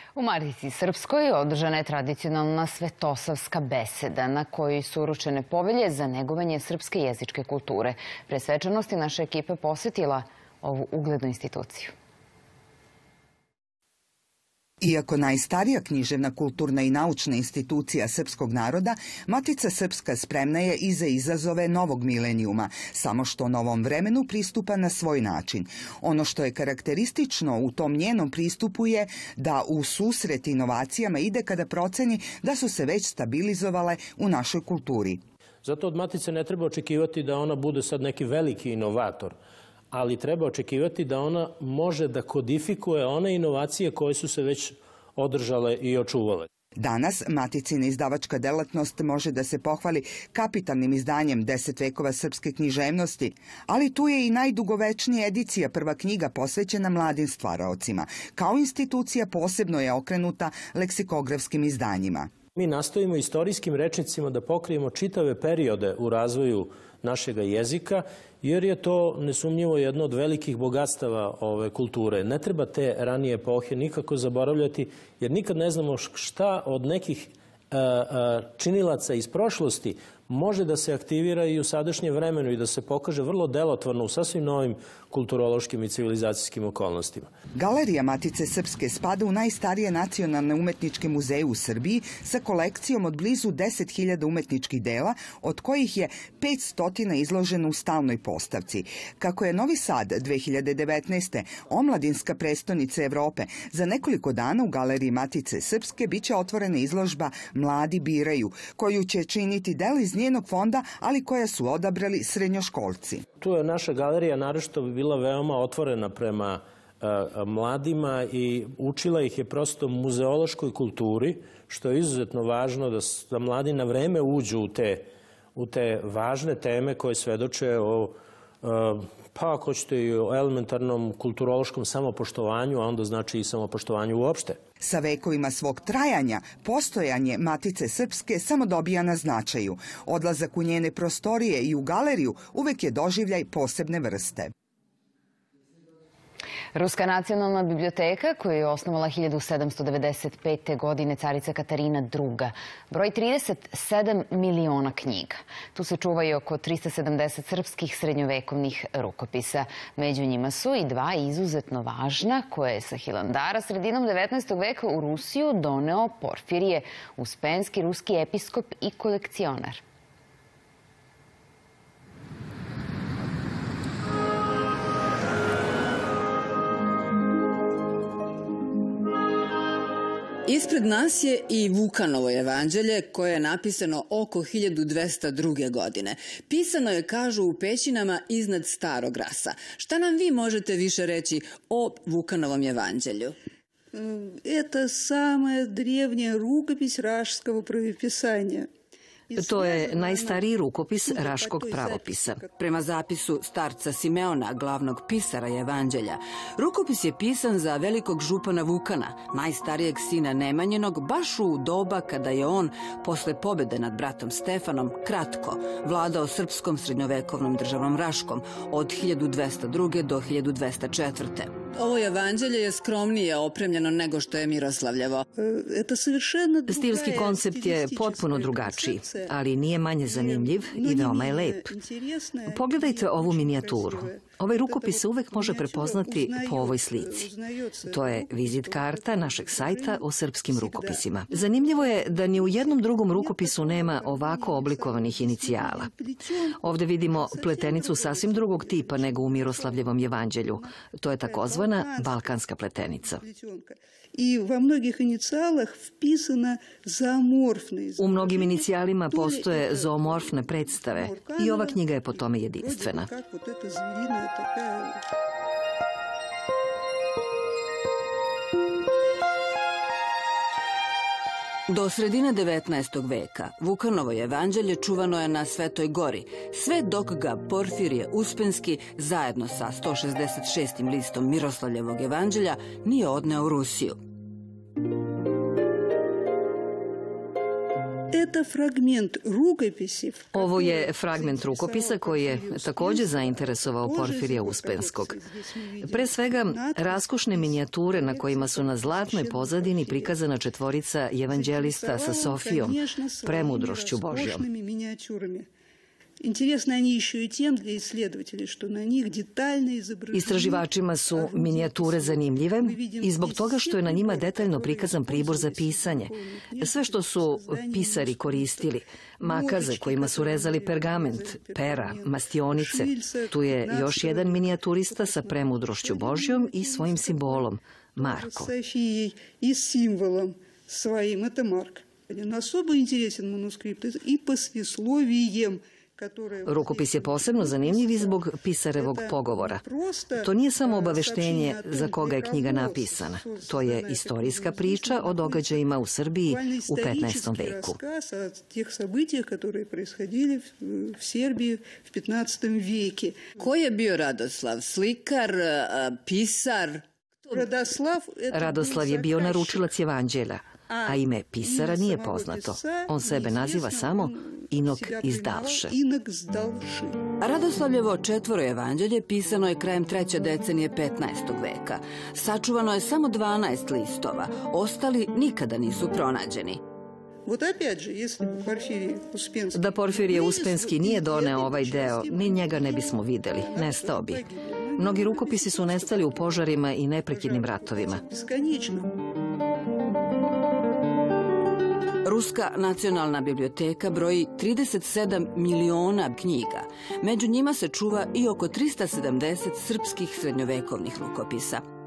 U Matici Srpskoj održana je tradicionalna svetosavska beseda na kojoj su uručene povelje za negovanje srpske jezičke kulture. Pre svečanosti naša ekipa posetila ovu uglednu instituciju. Iako najstarija književna, kulturna i naučna institucija srpskog naroda, Matica Srpska spremna je i za izazove novog milenijuma, samo što novom vremenu pristupa na svoj način. Ono što je karakteristično u tom njenom pristupu je da u susret inovacijama ide kada proceni da su se već stabilizovale u našoj kulturi. Zato od Matice ne treba očekivati da ona bude sad neki veliki inovator, ali treba očekivati da ona može da kodifikuje one inovacije koje su se već održale i očuvale. Danas Maticina izdavačka delatnost može da se pohvali kapitalnim izdanjem 10 vekova srpske književnosti, ali tu je i najdugovečnija edicija, prva knjiga posvećena mladim stvaraocima. Kao institucija posebno je okrenuta leksikografskim izdanjima. Mi nastojimo istorijskim rečnicima da pokrijemo čitave periode u razvoju našega jezika, jer je to nesumnjivo jedno od velikih bogatstava ove kulture. Ne treba te ranije epohe nikako zaboravljati, jer nikad ne znamo šta od nekih činilaca iz prošlosti može da se aktivira i u sadašnjem vremenu i da se pokaže vrlo delotvorno u sasvim novim kulturološkim i civilizacijskim okolnostima. Galerija Matice Srpske spada u najstarije nacionalne umetničke muzeje u Srbiji sa kolekcijom od blizu 10.000 umetničkih dela, od kojih je 500 izloženo u stalnoj postavci. Kako je Novi Sad 2019. omladinska prestonica Evrope, za nekoliko dana u Galeriji Matice Srpske biće otvorena izložba Mladi biraju, koju će činiti dela iz njenog fonda, ali koja su odabrali srednjoškolci. Tu je naša galerija naročito bila veoma otvorena prema mladima i učila ih je prosto muzeološkoj kulturi, što je izuzetno važno da mladi na vreme uđu u te važne teme koje svedoče o, pa ako ćete, i o elementarnom kulturološkom samopoštovanju, a onda znači i samopoštovanju uopšte. Sa vekovima svog trajanja, postojanje Matice Srpske samo dobija na značaju. Odlazak u njene prostorije i u galeriju uvek je doživljaj posebne vrste. Ruska nacionalna biblioteka, koju je osnovala 1795. godine carica Katarina II. Broji 37 miliona knjiga. Tu se čuvaju oko 370 srpskih srednjovekovnih rukopisa. Među njima su i dva izuzetno važna, koje je sa Hilandara sredinom 19. veka u Rusiju doneo Porfirije, uspenski ruski episkop i kolekcionar. Ispred nas je i Vukanovo jevanđelje, koje je napisano oko 1202. godine. Pisano je, kažu, u pećinama iznad Starog Rasa. Šta nam vi možete više reći o Vukanovom jevanđelju? Это самая древняя рукопись Рашского правописания. To je najstariji rukopis Raškog pravopisa. Prema zapisu starca Simeona, glavnog pisara jevanđelja, rukopis je pisan za velikog župana Vukana, najstarijeg sina Nemanjinog, baš u doba kada je on, posle pobede nad bratom Stefanom, kratko vladao srpskom srednjovekovnom državom Raškom od 1202. do 1204. Ovo jevanđelje je skromnije opremljeno nego što je Miroslavljevo. Stilski koncept je potpuno drugačiji, ali nije manje zanimljiv i veoma je lep. Pogledajte ovu minijaturu. Ovaj rukopis se uvek može prepoznati po ovoj slici. To je vizit karta našeg sajta o srpskim rukopisima. Zanimljivo je da ni u jednom drugom rukopisu nema ovako oblikovanih inicijala. Ovde vidimo pletenicu sasvim drugog tipa nego u Miroslavljevom jevanđelju. To je takozvana balkanska pletenica. U mnogim inicijalima postoje zoomorfne predstave i ova knjiga je po tome jedinstvena. Do sredine 19. veka Vukanovo jevanđelje čuvano je na Svetoj gori, sve dok ga Porfirije Uspenski zajedno sa 166. listom Miroslavljevog jevanđelja nije odneo u Rusiju. Ovo je fragment rukopisa koji je također zainteresovao Porfirija Uspenskog. Pre svega, raskošne minijature na kojima su na zlatnoj pozadini prikazana četvorica evanđelista sa Sofijom, premudrošću Božjom. Istraživačima su minijature zanimljive i zbog toga što je na njima detaljno prikazan pribor za pisanje. Sve što su pisari koristili, makaze kojima su rezali pergament, pera, mastionice. Tu je još jedan minijaturista sa premudrošću Božjom i svojim simbolom, Marko. Rukopis je posebno zanimljiv i zbog pisarevog pogovora. To nije samo obaveštenje za koga je knjiga napisana. To je istorijska priča o događajima u Srbiji u 15. veku. Ko je bio Radoslav? Slikar, pisar? Radoslav je bio naručilac evanđelja, a ime pisara nije poznato. On sebe naziva samo Inok iz Dalše. Radoslavljevo četvoro evanđelje pisano je krajem 3. decenije 15. veka. Sačuvano je samo 12 listova, ostali nikada nisu pronađeni. Da Porfirije Uspenski nije doneo ovaj deo, mi njega ne bismo videli, nestao bi. Mnogi rukopisi su nestali u požarima i neprekidnim ratovima. Ruska nacionalna biblioteka broji 37 miliona knjiga. Među njima se čuva i oko 370 srpskih srednjovekovnih rukopisa.